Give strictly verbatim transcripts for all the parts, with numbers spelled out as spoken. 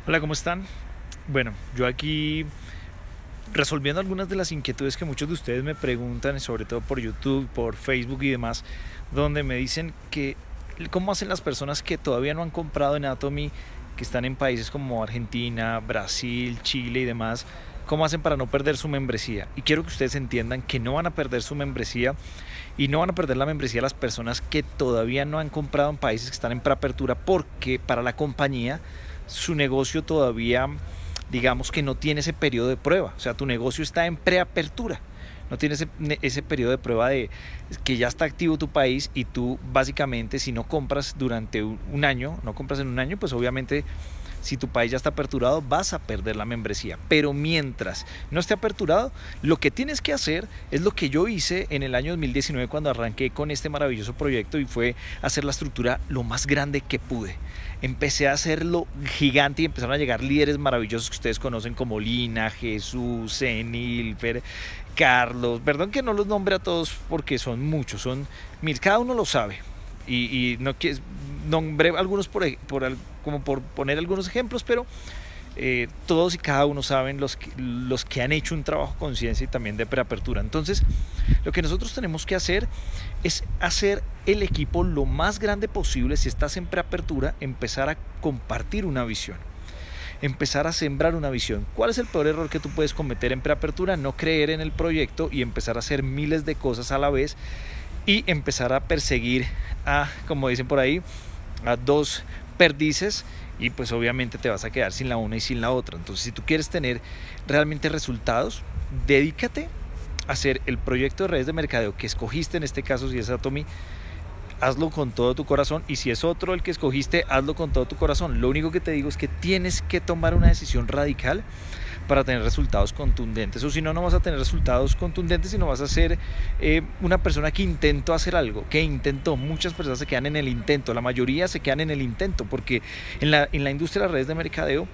Hola, ¿cómo están? Bueno, yo aquí resolviendo algunas de las inquietudes que muchos de ustedes me preguntan, sobre todo por YouTube, por Facebook y demás, donde me dicen que cómo hacen las personas que todavía no han comprado en Atomy, que están en países como Argentina, Brasil, Chile y demás, cómo hacen para no perder su membresía. Y quiero que ustedes entiendan que no van a perder su membresía y no van a perder la membresía las personas que todavía no han comprado en países que están en preapertura, porque para la compañía su negocio todavía, digamos que no tiene ese periodo de prueba, o sea, tu negocio está en preapertura, no tiene ese, ese periodo de prueba de que ya está activo tu país, y tú básicamente, si no compras durante un año, no compras en un año, pues obviamente si tu país ya está aperturado vas a perder la membresía. Pero mientras no esté aperturado, lo que tienes que hacer es lo que yo hice en el año dos mil diecinueve cuando arranqué con este maravilloso proyecto, y fue hacer la estructura lo más grande que pude. Empecé a hacerlo gigante y empezaron a llegar líderes maravillosos que ustedes conocen como Lina, Jesús, Zenilfer, Carlos. Perdón que no los nombre a todos porque son muchos, son mil, cada uno lo sabe. Y, y no quiero nombré algunos por, por, como por poner algunos ejemplos, pero eh, todos y cada uno saben los que, los que han hecho un trabajo con conciencia y también de preapertura. Entonces, lo que nosotros tenemos que hacer es hacer el equipo lo más grande posible. Si estás en preapertura, empezar a compartir una visión, empezar a sembrar una visión. ¿Cuál es el peor error que tú puedes cometer en preapertura? No creer en el proyecto y empezar a hacer miles de cosas a la vez y empezar a perseguir a, como dicen por ahí, a dos perdices, y pues obviamente te vas a quedar sin la una y sin la otra. Entonces, si tú quieres tener realmente resultados, dedícate a hacer el proyecto de redes de mercadeo que escogiste. En este caso, si es Atomy, hazlo con todo tu corazón, y si es otro el que escogiste, hazlo con todo tu corazón. Lo único que te digo es que tienes que tomar una decisión radical para tener resultados contundentes, o si no, no vas a tener resultados contundentes y no vas a ser eh, una persona que intentó hacer algo, que intentó. Muchas personas se quedan en el intento, la mayoría se quedan en el intento, porque en la, en la industria de las redes de mercadeo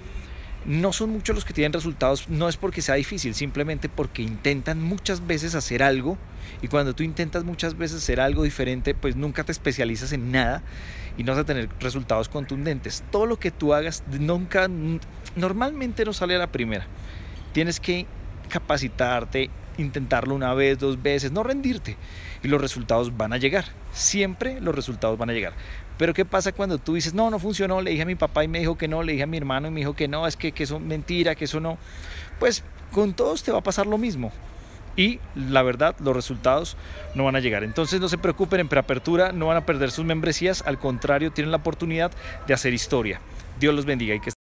no son muchos los que tienen resultados. No es porque sea difícil, simplemente porque intentan muchas veces hacer algo, y cuando tú intentas muchas veces hacer algo diferente, pues nunca te especializas en nada y no vas a tener resultados contundentes. Todo lo que tú hagas nunca, normalmente no sale a la primera. Tienes que capacitarte, intentarlo una vez, dos veces, no rendirte, y los resultados van a llegar. Siempre los resultados van a llegar. Pero ¿qué pasa cuando tú dices, no, no funcionó, le dije a mi papá y me dijo que no, le dije a mi hermano y me dijo que no, es que, que eso es mentira, que eso no? Pues con todos te va a pasar lo mismo, y la verdad, los resultados no van a llegar. Entonces, no se preocupen, en preapertura no van a perder sus membresías, al contrario, tienen la oportunidad de hacer historia. Dios los bendiga y que